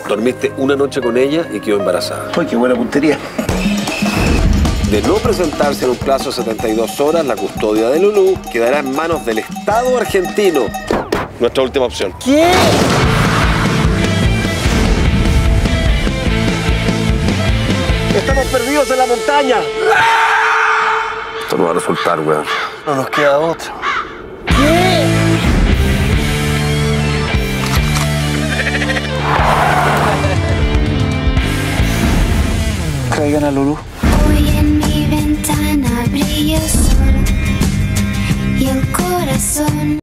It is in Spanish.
Dormiste una noche con ella y quedó embarazada. ¡Uy, qué buena puntería! De no presentarse en un plazo de 72 horas, la custodia de Lulú quedará en manos del Estado argentino. Nuestra última opción. ¿Qué? ¡Estamos perdidos en la montaña! Esto no va a resultar, weón. No nos queda otra. Traigan a Lulú. Hoy en mi ventana brilla el sol y el corazón.